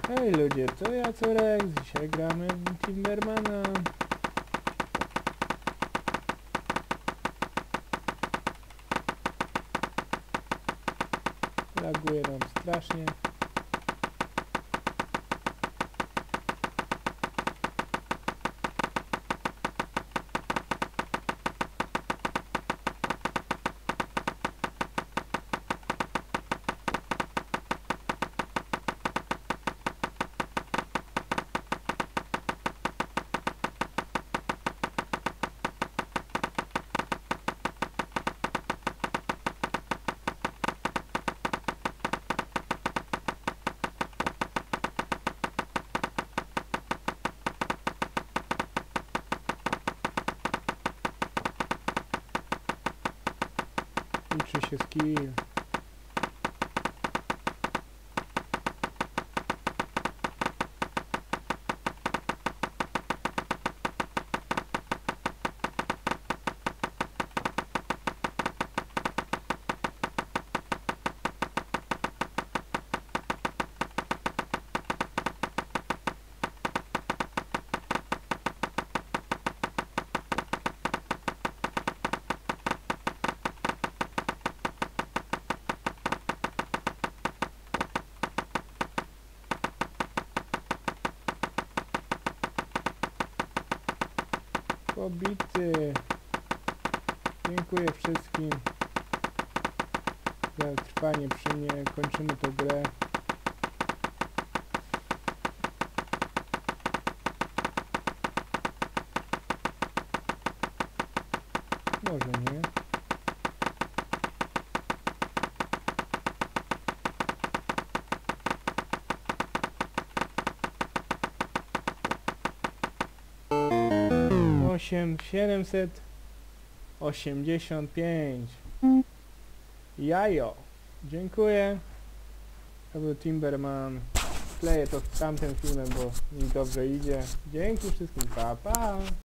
Hej ludzie, to ja Corek, dzisiaj gramy w Timbermana. Laguje nam strasznie. Liczy się skill. Pobity. Dziękuję wszystkim za trwanie przy mnie. Kończymy tę grę. Może nie. Osiem 785. Jajo. Dziękuję. To był Timberman. Kleję to z tamtym filmem, bo mi dobrze idzie. Dzięki wszystkim. Pa, pa.